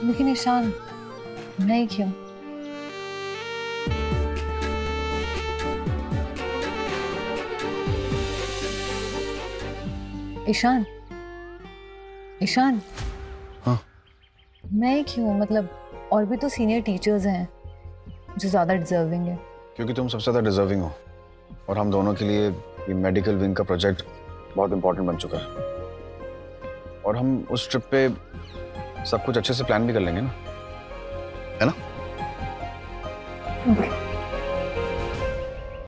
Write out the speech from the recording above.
लेकिन ईशान, मैं ही क्यों? ईशान, ईशान। हाँ। मैं ही क्यों? मतलब और भी तो सीनियर टीचर्स हैं जो ज्यादा डिजर्विंग है। क्योंकि तुम सबसे ज्यादा डिजर्विंग हो और हम दोनों के लिए ये मेडिकल विंग का प्रोजेक्ट बहुत इंपॉर्टेंट बन चुका है और हम उस ट्रिप पे सब कुछ अच्छे से प्लान भी कर लेंगे ना, है ना? Okay.